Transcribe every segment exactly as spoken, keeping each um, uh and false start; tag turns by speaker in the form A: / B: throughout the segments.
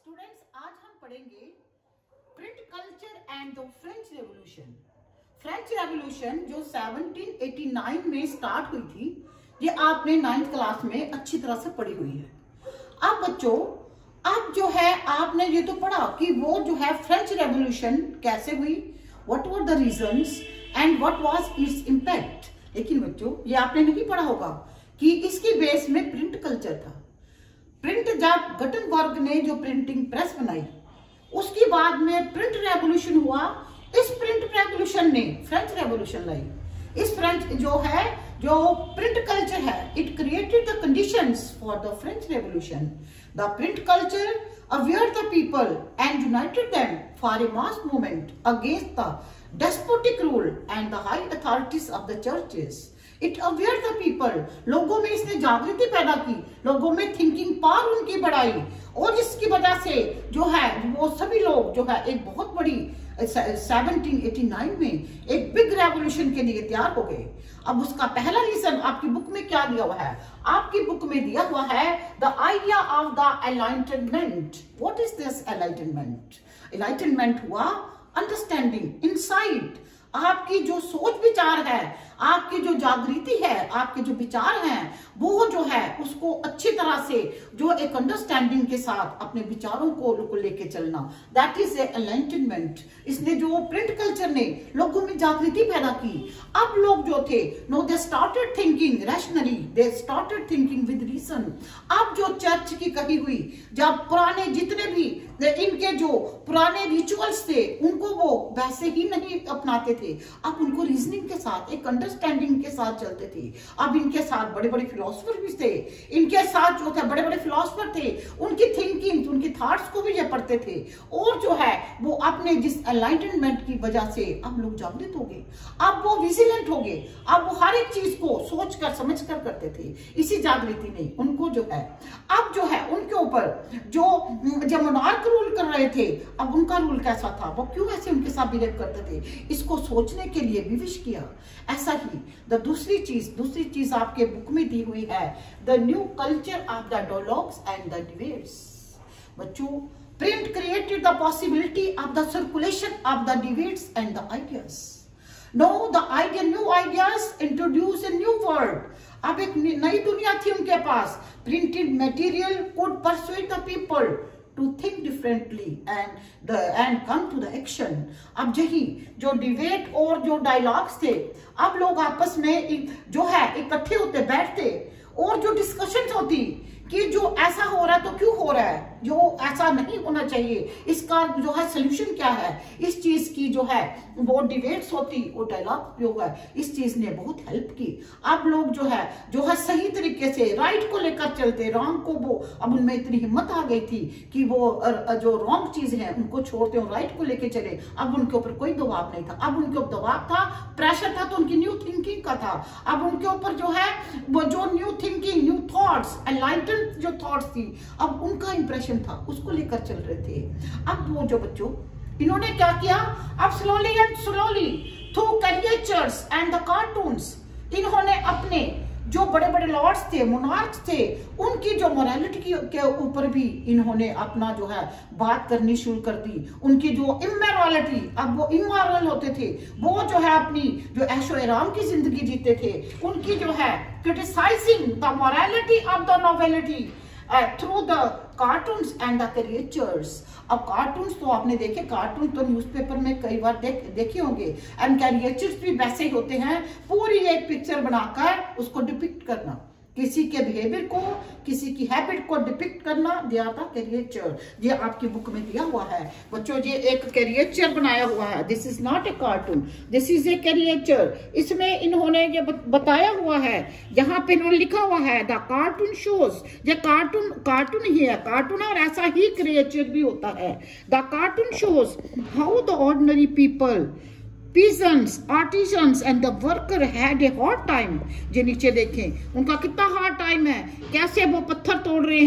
A: Students, आज हम पढ़ेंगे print culture and the French revolution. French revolution जो सत्रह सौ नवासी में स्टार्ट हुई थी, ये आपने नाइन्थ क्लास में अच्छी तरह से पढ़ी हुई है। अब बच्चों, अब जो है आपने ये तो पढ़ा कि वो जो है फ्रेंच रेवोल्यूशन कैसे हुई, what were the reasons and what was its impact. लेकिन बच्चों, ये आपने नहीं पढ़ा होगा कि इसकी बेस में प्रिंट कल्चर था। प्रिंट जब गटनबर्ग ने जो प्रिंटिंग प्रेस बनाई, उसके बाद में प्रिंट रेवोल्यूशन हुआ। इस प्रिंट रेवोल्यूशन ने फ्रेंच रेवोल्यूशन लाई। इस फ्रेंच जो है जो प्रिंट कल्चर है, it created the conditions for the French revolution. The print culture aware the people and united them for a mass movement against the despotic rule and the high authorities of the churches. It aware the people, लोगों में इसने जागृति पैदा की, लोगों में thinking power उनकी बढ़ाई, और जिसकी वजह से जो है वो सभी लोग जो है एक बहुत बड़ी सत्रह सौ नवासी में एक बिग रेवोल्यूशन के लिए तैयार हो गए। अब उसका पहला रीजन आपकी बुक में क्या दिया हुआ है? आपकी बुक में दिया हुआ है the idea of the enlightenment. What is this enlightenment? Enlightenment हुआ अंडरस्टैंडिंग, इनसाइट। आपकी जो सोच विचार है, आपकी जो जागृति है, आपके जो विचार हैं, वो जो है उसको अच्छी तरह से जो एक अंडरस्टैंडिंग के साथ अपने विचारों को, को लेके चलना, दैट इज एनलाइटनमेंट। इसने जो प्रिंट कल्चर ने लोगों में जागृति पैदा की। अब लोग जो थे, no they started thinking rationally, they started thinking with reason. अब जो चर्च की कही हुई, जब पुराने जितने भी इनके जो पुराने रिचुअल्स थे, उनको वो वैसे ही नहीं अपनाते थे। अब उनको रीजनिंग के साथ, एक अंडरस्टैंडिंग के साथ चलते थे। अब इनके साथ बड़े बड़े फिलोसफर भी थे, इनके साथ जो थे बड़े बड़े फिलोसफर थे, उनकी थिंकिंग, उनकी थॉट्स को भी ये पढ़ते थे। और जो है वो अपने जिस एनलाइटनमेंट की वजह से अब लोग जागृत हो गए, अब वो विजिलेंट हो गए, अब वो हर एक चीज को सोच कर समझ कर करते थे। इसी जागृति ने उनको जो है अब जो है उनके ऊपर जो जब मोनार्क रूल कर रहे थे, अब उनका रूल कैसा था, वो क्यों ऐसे उनके साथ बिहेव करते थे, इसको सोचने के लिए विविश किया। ऐसा ही द दूसरी चीज दूसरी चीज आपके बुक में दी हुई है, the new culture of the dialogues and the debates. बच्चों, print created the possibility of the circulation of the debates and the ideas. No the idea new ideas introduce a new world. अब एक नई दुनिया थी उनके पास। Printed material could persuade the people to think differently and the and come to the action। अब यही जो डिबेट और जो डायलॉग्स थे, अब लोग आपस में जो है इकट्ठे होते, बैठते, और जो डिस्कशंस होती कि जो ऐसा हो रहा है तो क्यों हो रहा है, जो ऐसा नहीं होना चाहिए, इसका जो है सोल्यूशन क्या है, इस चीज की जो है वो डिबेट्स होती, वो डायलॉग जो है इस चीज ने बहुत हेल्प की। अब लोग जो है जो है सही तरीके से राइट को लेकर चलते, रॉन्ग को वो अब उनमें इतनी हिम्मत आ गई थी कि वो जो रॉन्ग चीज है उनको छोड़ते और राइट को लेकर चले। अब उनके ऊपर कोई दबाव नहीं था, अब उनके ऊपर दबाव था, प्रेशर था, तो उनकी न्यू थिंकिंग का था। अब उनके ऊपर जो है वो जो new thinking, new thoughts, enlighten जो थॉट्स थी, अब उनका इंप्रेशन था, उसको लेकर चल रहे थे। अब वो जो बच्चों इन्होंने क्या किया, अब slowly and slowly through caricatures and the cartoons, इन्होंने अपने जो बड़े बड़े लॉर्ड्स थे, मोनार्क्स थे, उनकी जो मोरालिटी के ऊपर भी इन्होंने अपना जो है बात करनी शुरू कर दी। उनकी जो इमोरालिटी, अब वो इमोरल होते थे, वो जो है अपनी जो ऐशो आराम की जिंदगी जीते थे, उनकी जो है criticising the morality of the novelty through the cartoons and the caricatures. अब कार्टून्स तो आपने देखे, कार्टून तो न्यूज़पेपर में कई बार देख देखे होंगे, एंड कैरिकेचर्स भी वैसे ही होते हैं, पूरी एक पिक्चर बनाकर उसको डिपिक्ट करना, किसी के बिहेवियर को, किसी की हैबिट को डिपिक्ट करना, दिया था कैरिकेचर। ये आपकी बुक में दिया हुआ है बच्चों, ये एक कैरिकेचर बनाया हुआ है। This is not a cartoon, this is a caricature. इसमें इन्होंने ये बताया हुआ है, यहाँ पे इन्होंने लिखा हुआ है द कार्टून शोज। ये कार्टून कार्टून ही है, कार्टून और ऐसा ही क्रिएचर भी होता है। The cartoon shows how the ordinary people, peasants, artisans and the worker had a hard time। जो नीचे देखें उनका कितना हार्ड टाइम है, कैसे वो पत्थर तोड़ रहे हैं,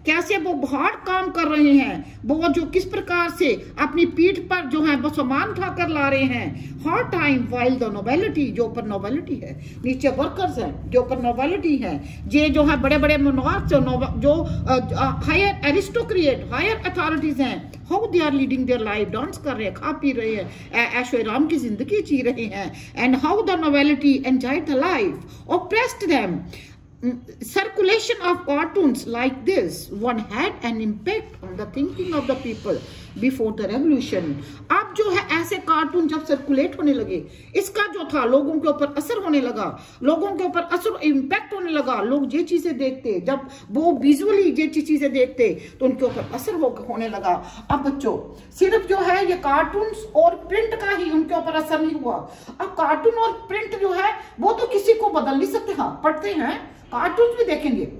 A: कैसे वो हार्ड काम कर रहे हैं, वो जो किस प्रकार से अपनी पीठ पर जो है वो सामान उठा कर ला रहे हैं। Hard time while the nobility, जो ऊपर नोबेलिटी है, नीचे वर्कर्स हैं जो ऊपर नोबेलिटी है, ये जो है बड़े बड़े मोनार्क्स जो हायर एरिस्टोक्रेट हायर अथॉरिटीज हैं, how they are leading their life, dance कर रहे हैं, खा पी रहे हैं, ऐशो आराम की जिंदगी जी रहे हैं। And how the nobility enjoyed the life, oppressed them. Circulation of cartoons like this one had an impact on the thinking of the people before the revolution. अब जो है ऐसे कार्टून जब सर्कुलेट होने लगे, इसका जो था लोगों के ऊपर असर होने लगा, लोगों के ऊपर असर इम्पैक्ट होने लगा। लोग ये चीजें देखते, जब वो विजुअली ये चीजें देखते तो उनके ऊपर असर हो, होने लगा। अब बच्चों सिर्फ जो है ये कार्टून्स और प्रिंट का ही उनके ऊपर असर नहीं हुआ। अब कार्टून और प्रिंट जो है वो तो किसी को बदल नहीं सकते, हाँ पढ़ते हैं, कार्टून भी देखेंगे,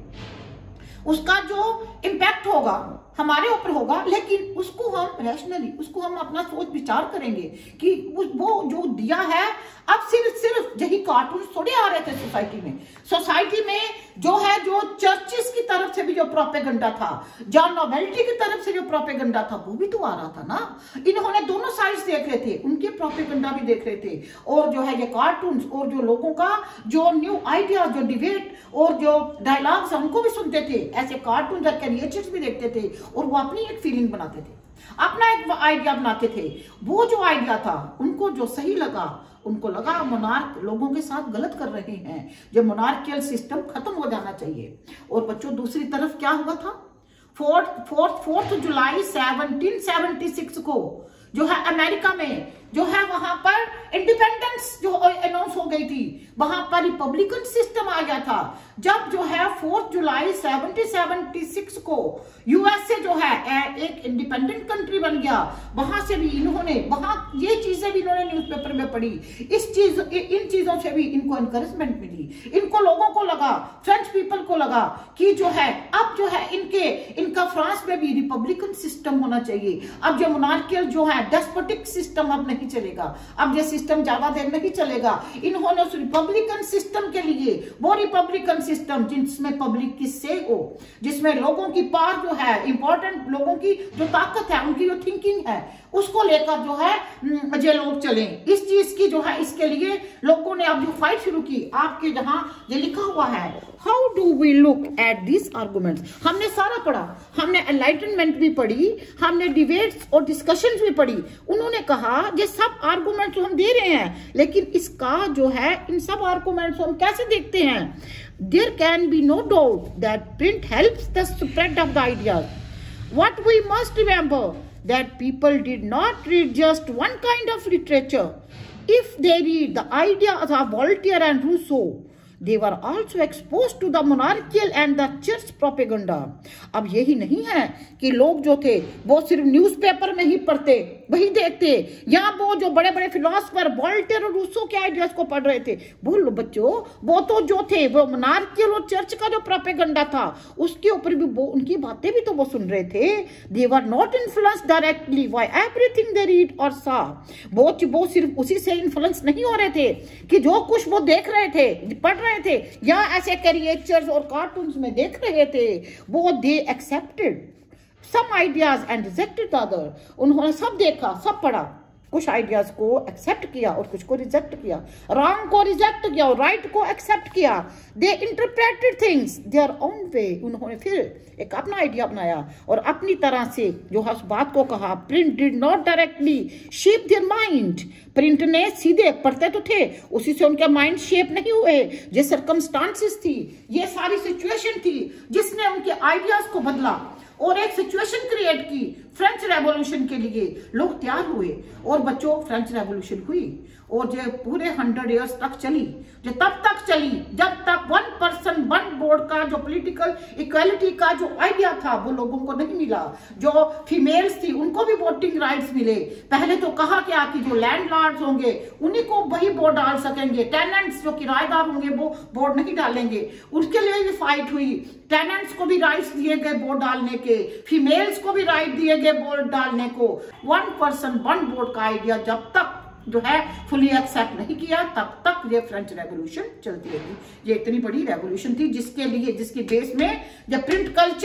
A: उसका जो इम्पैक्ट होगा हमारे ऊपर होगा, लेकिन उसको हम रैशनली, उसको हम अपना सोच विचार करेंगे कि वो जो दिया है। अब सिर्फ सिर्फ यही कार्टून थोड़े आ रहे थे सोसाइटी में। सोसाइटी में जो है जो चर्चिस की तरफ से भी जो प्रोपेगेंडा था, जॉन नोबेलिटी की तरफ से जो प्रोपेगेंडा था, वो भी तो आ रहा था ना। इन्होंने दोनों साइड्स देख रहे थे, उनके प्रोपेगेंडा भी देख रहे थे, और जो है ये कार्टून्स और जो लोगों का जो न्यू आइडिया, जो डिबेट और जो डायलॉग्स उनको भी सुनते थे। ऐसे कार्टून और कैरिएचर्स भी देखते थे और वो अपनी एक फीलिंग बनाते थे, अपना एक आइडिया बनाते थे। वो जो आइडिया था उनको जो सही लगा, उनको लगा मोनार्क लोगों के साथ गलत कर रहे हैं, जो मोनार्कियल सिस्टम खत्म हो जाना चाहिए। और बच्चों दूसरी तरफ क्या हुआ था, fourth fourth fourth July seventeen seventy six को जो है अमेरिका में जो है वहां पर इंडिपेंडेंस जो अनाउंस हो गई थी, वहां पर रिपब्लिकन सिस्टम आ गया था। जब जो है fourth July seventeen seventy six को यूएसए जो है एक इंडिपेंडेंट कंट्री बन गया, वहां से भी इन्होंने, वहां ये चीजें भी इन्होंने न्यूज़पेपर में पढ़ी, इस चीज इन चीजों से भी इनको एनकरेजमेंट मिली। इनको लोगों को लगा, फ्रेंच पीपल को लगा कि जो है अब जो है इनके इनका फ्रांस में भी रिपब्लिकन सिस्टम होना चाहिए। अब जो मोनार्कियल जो है डेस्पोटिक सिस्टम अब नहीं चलेगा, अब ये सिस्टम ज्यादा देर नहीं चलेगा। इन्होंने उस रिपब्लिकन सिस्टम के लिए, वो रिपब्लिकन सिस्टम जिसमें पब्लिक की से हो, जिसमें लोगों की पावर जो है, इंपॉर्टेंट लोगों की जो ताकत है, उनकी जो थिंकिंग है, उसको लेकर जो है ये लोग चले। इस चीज की जो है इसके लिए लोगों ने अब जो फाइट शुरू की, आपके जहां ये लिखा हुआ है, how do we look at this arguments. हमने सारा पढ़ा, हमने एनलाइटनमेंट भी पढ़ी, हमने डिबेट्स और डिस्कशंस भी पढ़ी। उन्होंने कहा ये सब आर्गुमेंट्स हम दे रहे हैं, लेकिन इसका जो है इन सब आर्गुमेंट्स हम कैसे देखते हैं। There can be no doubt that print helps the spread of the ideas. What we must remember that people did not read just one kind of literature. If they read the ideas of Voltaire and Rousseau, they were also exposed to the monarchical and the church propaganda. अब यही नहीं है कि लोग जो थे वो सिर्फ न्यूज़पेपर में ही पढ़ते, वही देखते, या वो जो बड़े बड़े फिलोसफर वोल्टेयर और रूसो के आइडियाज को पढ़ रहे थे। बोलो बच्चों, वो तो जो थे वो मोनार्कियल और चर्च का जो प्रोपेगेंडा था उसके ऊपर भी वो, उनकी बातें भी तो वो सुन रहे थे। They were not influenced directly by everything they read और सा। वो वो सिर्फ उसी से इन्फ्लुएंस नहीं हो रहे थे कि जो कुछ वो देख रहे थे, पढ़ रहे थे, या ऐसे कैरिएचर्स और कार्टून्स में देख रहे थे, वो they accepted some ideas and rejected the other. उन्होंने सब देखा, सब पढ़ा, कुछ आइडियाज को एक्सेप्ट किया और कुछ को रिजेक्ट किया, रॉन्ग को रिजेक्ट किया और राइट right को एक्सेप्ट किया। They interpreted things their own way. उन्होंने फिर एक अपना आइडिया बनाया और अपनी तरह से जो है उस बात को कहा। Print did not directly shape their mind. Print ने सीधे पढ़ते तो थे, उसी से उनके माइंड शेप नहीं हुए। ये सर्कमस्टांसेस थी, ये सारी सिचुएशन थी जिसने उनके आइडियाज को बदला और एक सिचुएशन क्रिएट की फ्रेंच रेवोल्यूशन के लिए। लोग तैयार हुए और बच्चों फ्रेंच रेवोल्यूशन हुई और जो पूरे हंड्रेड इयर्स तक चली, जो तब तक चली जब तक वन पर्सन वन बोर्ड का जो पॉलिटिकल इक्वालिटी का जो आइडिया था वो लोगों को नहीं मिला। जो फीमेल्स थी उनको भी वोटिंग राइट्स मिले। पहले तो कहा गया कि जो लैंडलॉर्ड्स होंगे उन्हीं को वही वोट डाल सकेंगे, टेनेंट्स जो किराएदार होंगे वो वोट नहीं डालेंगे। उसके लिए भी फाइट हुई। टेनेंट्स को भी राइट्स दिए गए वोट डालने के, फीमेल्स को भी राइट दिए गए वोट डालने को। वन पर्सन वन वोट का आइडिया जब तक जो है फुली एक्सेप्ट नहीं किया तब तक ये फ्रेंच रेवोल्यूशन चलती रही। ये इतनी बड़ी रेवोल्यूशन थी जिसके लिए, जिसके बेस में जब प्रिंट कल्चर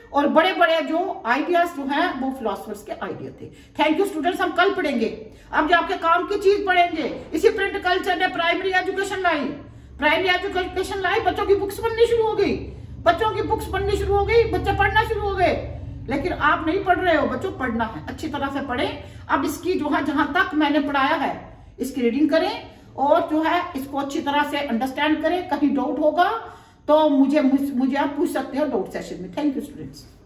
A: और बड़े बड़े जो आइडियाज जो हैं वो फिलोसफर्स के आइडिया थे। थैंक यू स्टूडेंट्स, हम कल पढ़ेंगे। अब जो आपके काम की चीज पढ़ेंगे, इसी प्रिंट कल्चर ने प्राइमरी एजुकेशन लाई, प्राइमरी एजुकेशन लाई, बच्चों की बुक्स बननी शुरू हो गई, बच्चों की बुक्स बननी शुरू हो गई, बच्चे पढ़ना शुरू हो गए। लेकिन आप नहीं पढ़ रहे हो, बच्चों पढ़ना है, अच्छी तरह से पढ़ें। अब इसकी जो है जहां तक मैंने पढ़ाया है इसकी रीडिंग करें और जो है इसको अच्छी तरह से अंडरस्टैंड करें। कहीं डाउट होगा तो मुझे मुझे आप पूछ सकते हो डाउट सेशन में। Thank you students.